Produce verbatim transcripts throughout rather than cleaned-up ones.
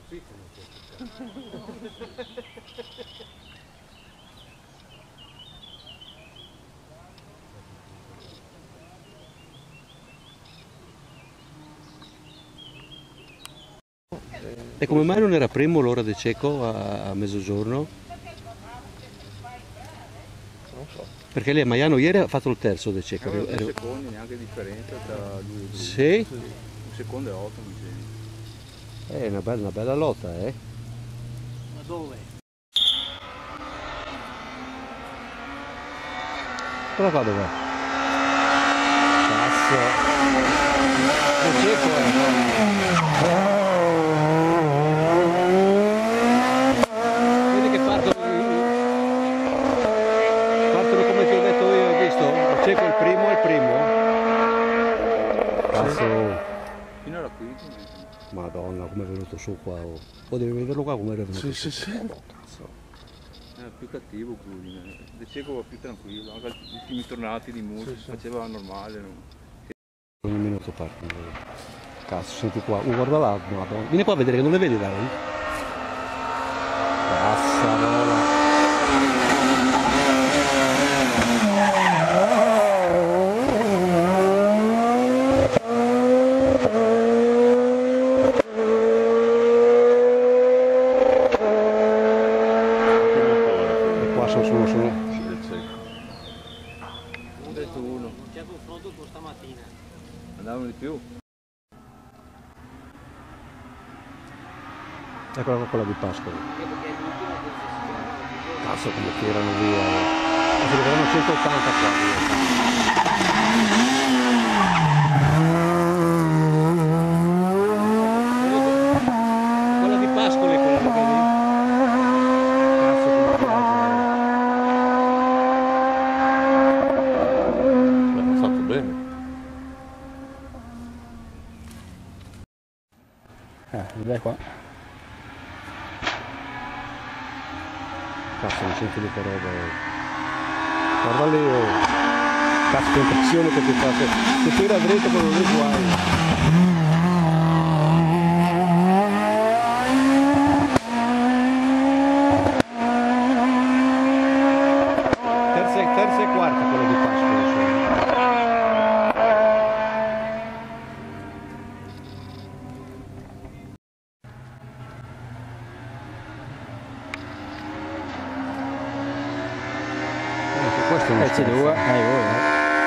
qui che non c'è. E come mai non era primo l'ora di Cecco a, a mezzogiorno? Non so. Perché lei a Maiano ieri ha fatto il terzo di Cecco. Aveva due secondi neanche differenza tra lui e lui. Sì? Un secondo e otto mi sembra. È una bella, una bella lotta, eh? Ma dove? Cosa fa dov'è? Cazzo! È Cecco, eh! Vedi che partono, partono come ti ho detto io, hai visto? Cecco il primo, è il primo. Cazzo! Fino alla qui. Madonna, come è venuto su qua. Oh. Oh, devi vederlo qua come è venuto Sì, su. sì, sì. Cazzo. È più cattivo Crudine. De Cecco va più tranquillo, anche gli ultimi tornati di Musi, sì, sì. Faceva normale. No? Ogni minuto partono. Cazzo, senti qua. Oh, guarda là, Madonna. Vieni qua a vedere che non le vedi da lì. Cazzarola. C'è confronto con stamattina. Andavano di più. Eccola qua quella di Pascoli. Cazzo come tirano via. Si vedranno centottanta qua via. Quella di Pascoli è quella che vedi. Cazzo come piace. L'hanno fatto bene. Eh, dai qua. Cazzo, non senti di che roba. Guarda lì, oh. Cazzo, che impressione che ti fa. Se tira a dritto quello lì guai. Terza, terza e quarta quello di Pasqua. Questo è C due, hai voi, eh.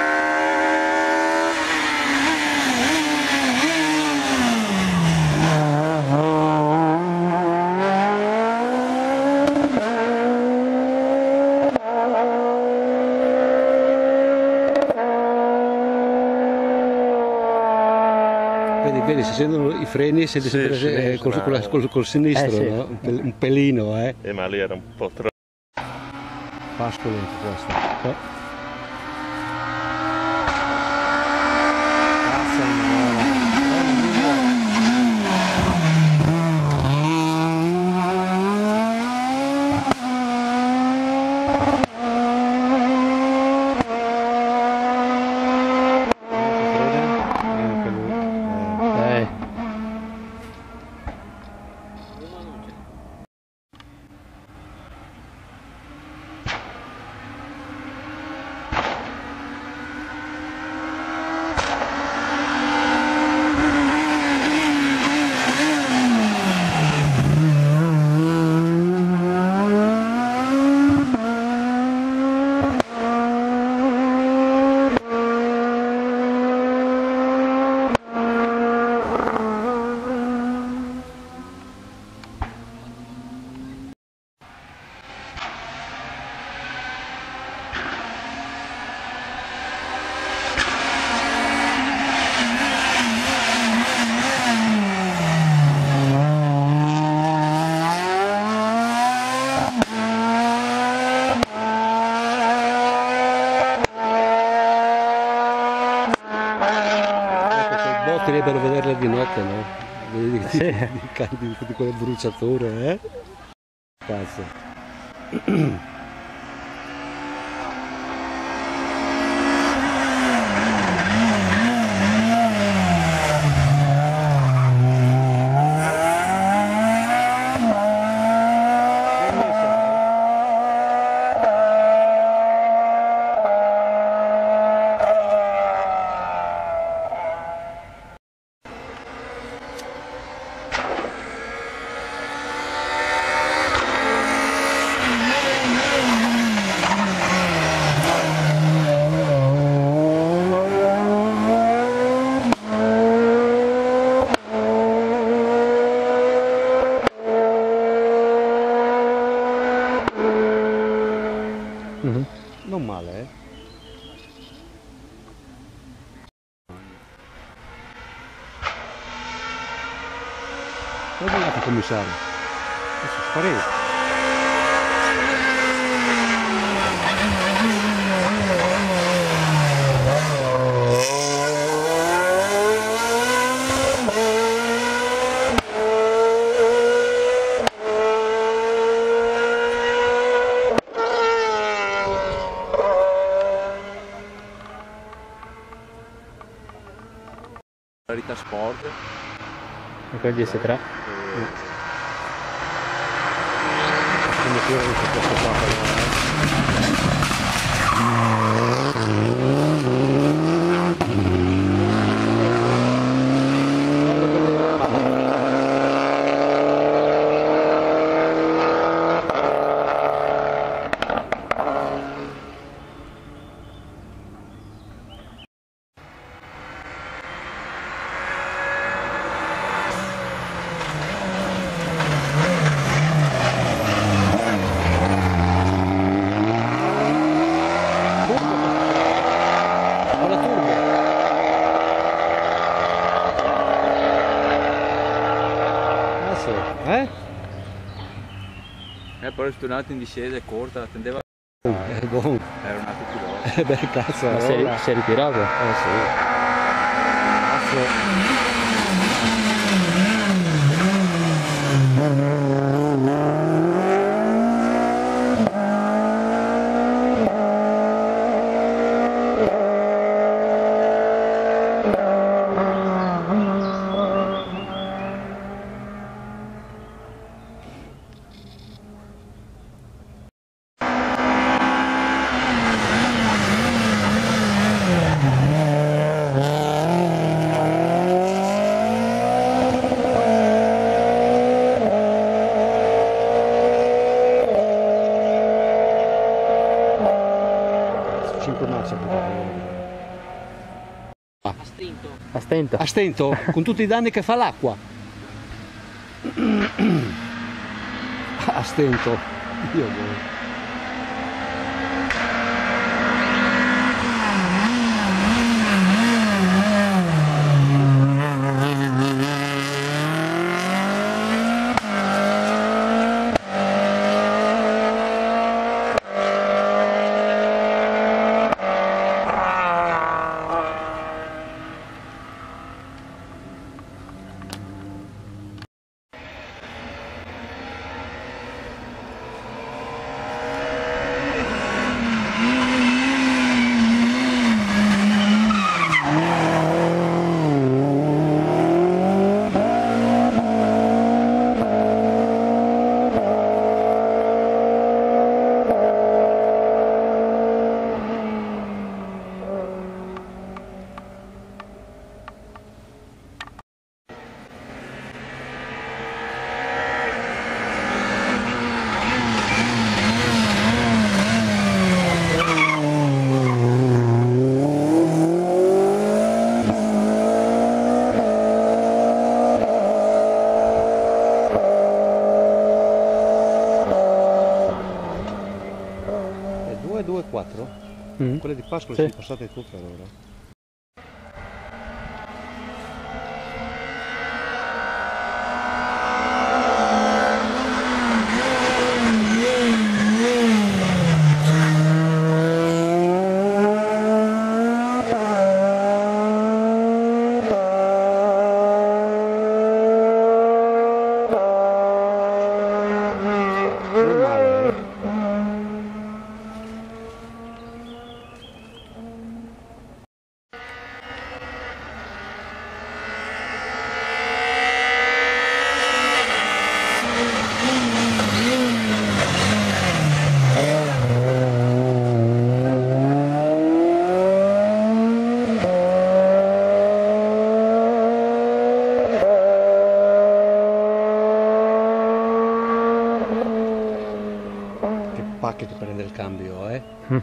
Vedi, vedi, si sentono i freni, senti Sì, sempre sì, eh, col, sì, col, col, col sinistro, eh, sì. no? Un, pel, un pelino, eh. Eh, ma lì era un po' troppo. Pascoli anche questo. Eh. Cazzo, eh. Potrebbero vederla di notte, no? Vedi di, sì. di, di, di quelle bruciature, eh? Cazzo. non male, eh. Dove è andato il commissario? Adesso sparito. Rita Sport. E quindi S tre? Quindi qui ho visto questo qua eh? Eh, però è tornato in discesa, è corta, la tendeva. Eh, buono. Era un altro pilota. Eh beh, cazzo, Ma si è, allora. si è ritirato? Eh sì. Cazzo. cinque marce A stento. A stento. a stento con tutti i danni che fa l'acqua. A stento. Dio buono. due e quattro? Mm. Quelle di Pasqua Sì. sono passate tutte allora. Non male, eh? Che pacche che prende il cambio, eh? Mm.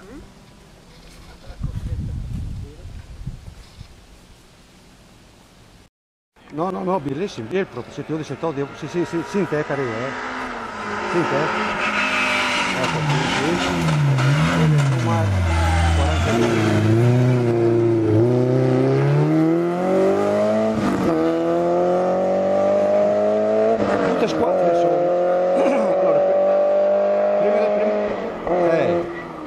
No, no, no, bellissimo, bien proprio, se ti ho detto, sì, sì, sì, sì, te, carino, eh. Sì, te. Ecco, sì, sì. quaranta minuti. Tutte squadre sono. Allora, prima, prima, eh.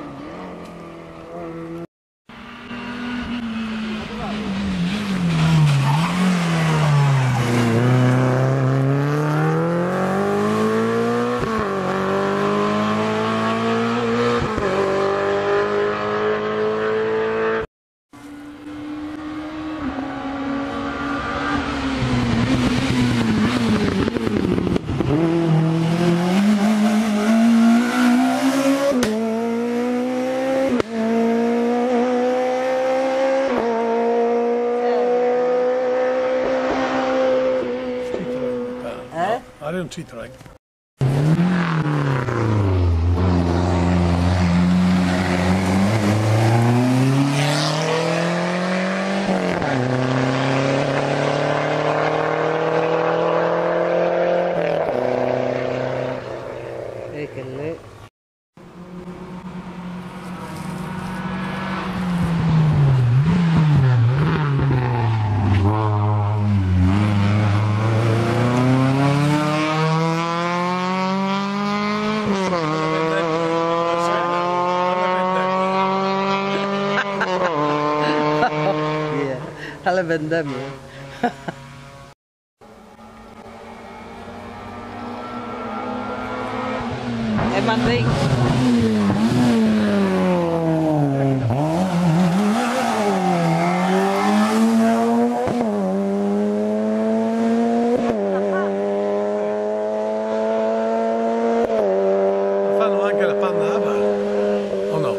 I don't Citroen. E che lei... Alle vendemmie. E mandei. Fanno anche la panna a bar, o no?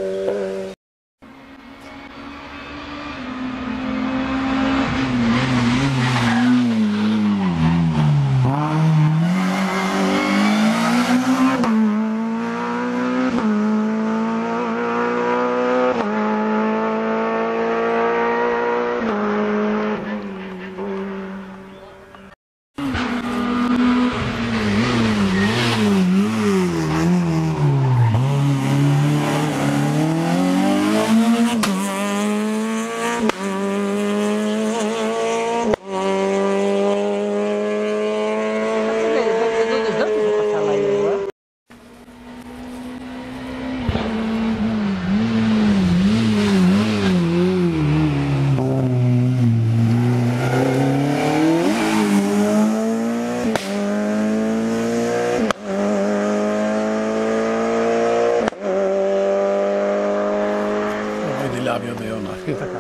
Vedi l'avio di una scritta K.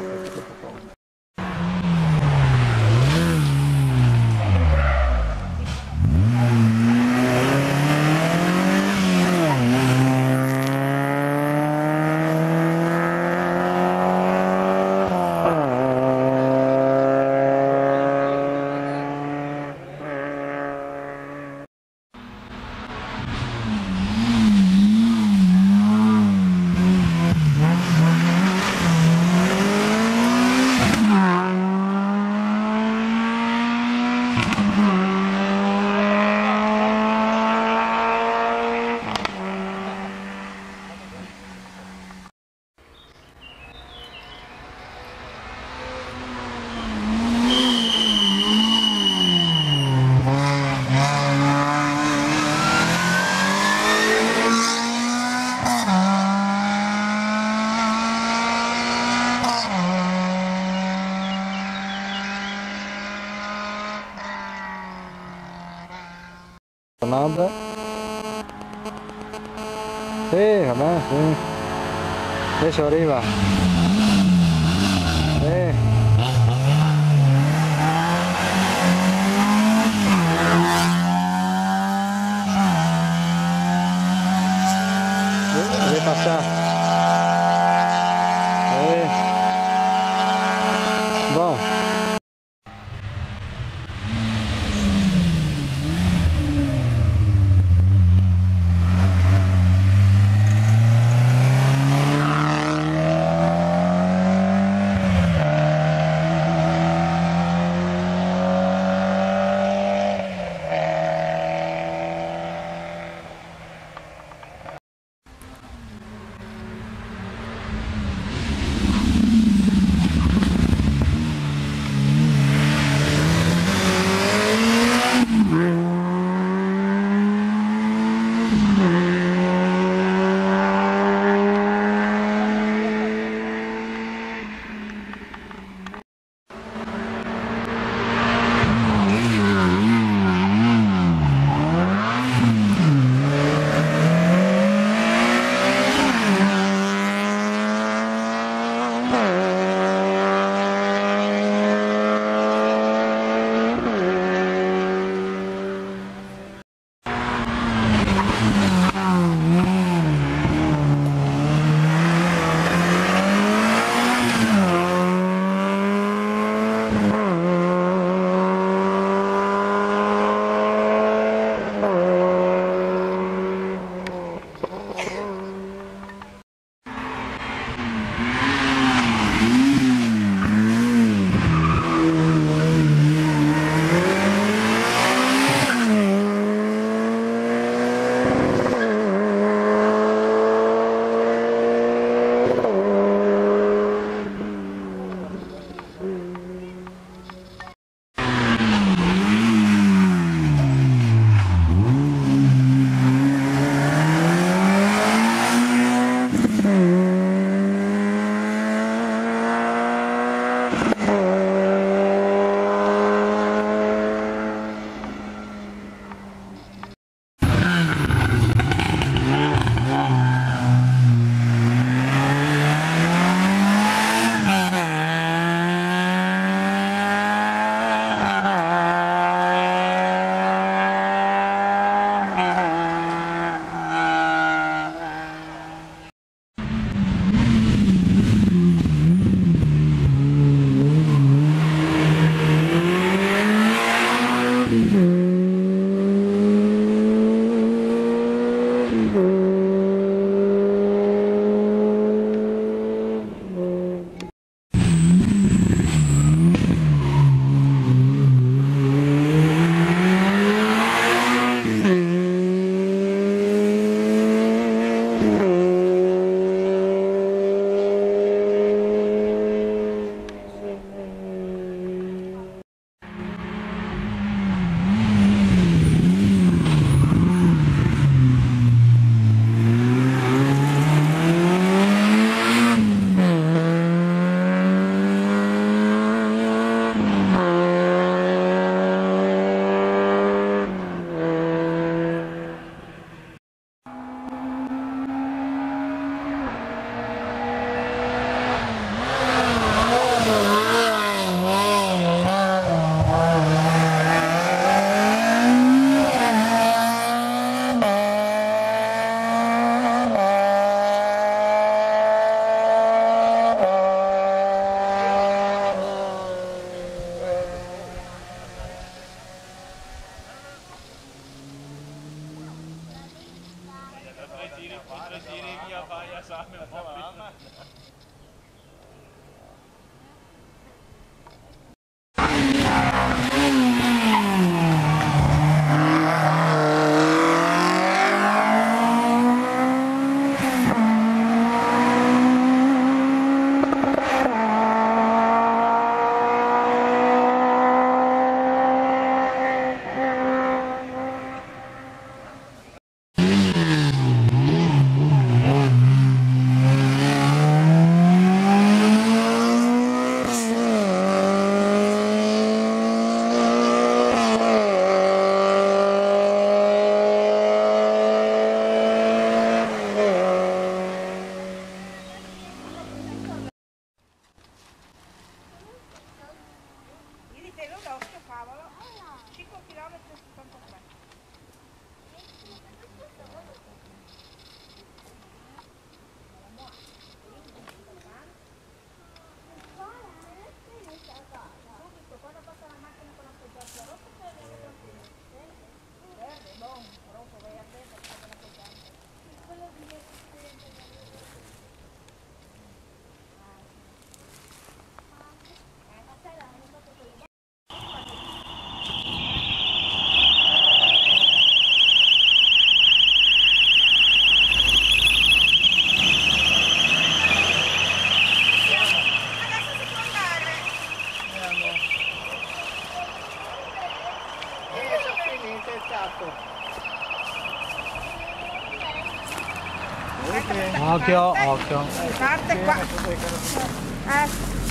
Nada. Sì, vabbè, sì. Adesso arriva. Sì. Deve passare. Sì. Buon. Occhio, occhio. Parte qua. Eh.